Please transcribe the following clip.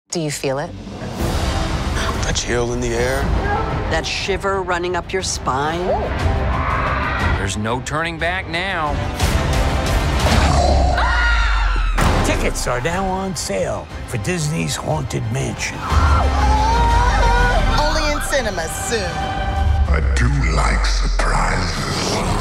Do you feel it? A chill in the air. That shiver running up your spine. There's no turning back now. Tickets are now on sale for Disney's Haunted Mansion. Only in cinemas soon. I do like surprises.